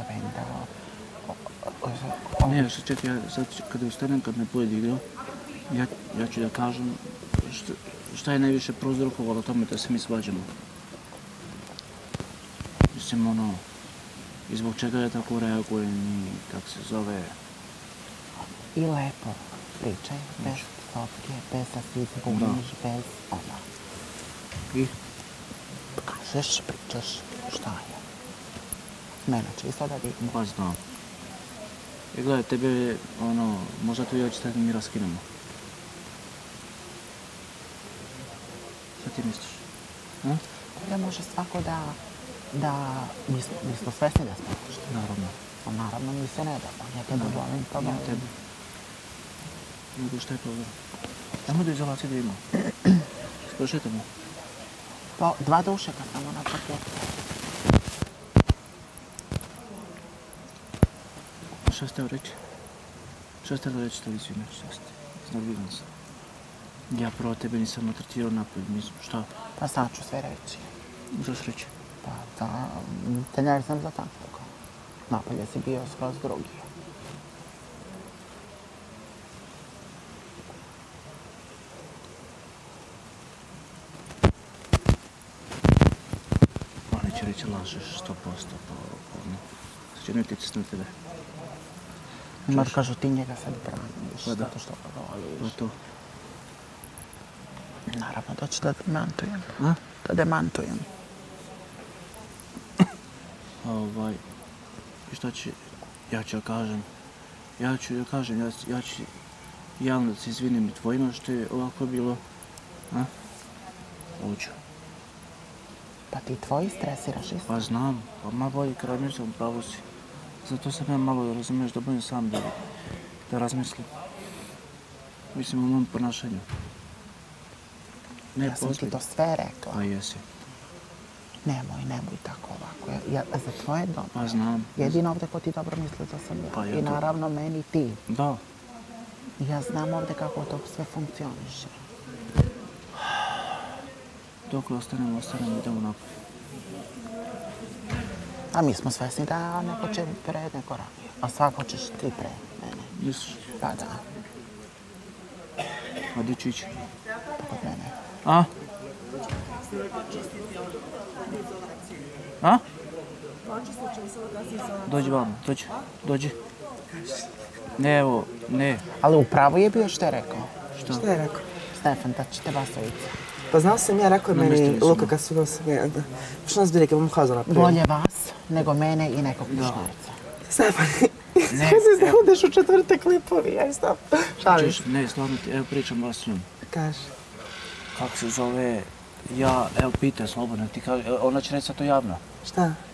vendao. Ne, čekaj, sad kada ustanem, kad me bude igrao, ja ću da kažem šta je najviše prouzrokovalo tome da se mi svađamo. Mislim, i zbog čega ja tako reagujem i kako se zove. I lepo pričaj, bez sopke, bez da si izbuniš, bez I? Kažeš, pričaš, šta je? Mene čisto da vidim. Pa znam. I gledaj, tebe, možda tu i hoće da mi raskinemo. Šta ti misliš? Da može svako mi smo svesni da smo loši. Naravno. Naravno mi se ne damo, ja tebe volim, pa volim. Ja tebe. Nego šta je problem? Ajmo do izolacije da imamo. Prošetamo. Pa 2 dušeka samo na paketu. Šta ste reći? Šta ste reći, da izvinaš, šta ste? Znarvidim se. Ja prvo tebe nisam maltretirao napolje, mislim, šta? Pa sad ću sve reći. Šta si reći? Pa da, te ne znam za takvoga. Napolje si bio skroz drugi. Neće reći lažeš 100%, sad će ne utjecati na tebe. Mar kažu ti njega sad braniš, Pa da. zato što ga voliš. Pa to. Naravno da ću da demantujem. A? Da demantujem. I šta će, ja ću da kažem, ja ću javno da se izvinim i tvojima što je ovako bilo. Hoću. Pa ti tvoji stresiraš isto? Pa znam, pa malo bolje kad razmišljam, pravo si. Zato sam ja malo, razumiješ, da budem sam da razmislim. Mislim o mom ponašanju. Ja sam ti to sve rekla. Pa jesi. Nemoj tako ovako. Ja za tvoje dobro. Pa znam. Jedino ovdje ko ti dobro misli da sam ja. Pa ja I to. naravno meni ti. Da. Ja znam ovdje kako to sve funkcioniše. Dok ostanemo, idemo napolje. A mi smo svesni da neko će pred neko ranije. A svako ćeš ti pre mene. Misliš? Pa da. A gdje ću ići? Kod mene. A? A? Dođi vam, dođi. Ne, evo, ne. Ali upravo je bio što je rekao. Što? Šta je rekao? Stefan, da ćete vas ojica. Pa znao sam ja, rekao je meni Luka kad su nas... Što nas bi rekao, bom hazao napravio. Bolje vas nego mene i nekog muškarca. Stefan, ne udeš u 4. klipovi, aj stop. Šališ? Ne, stvarno ti, evo pričam vas s njom. Kaži. Kako se zove, evo pitaj slobodno, ti kaže, ona će reći sad to javno. Šta?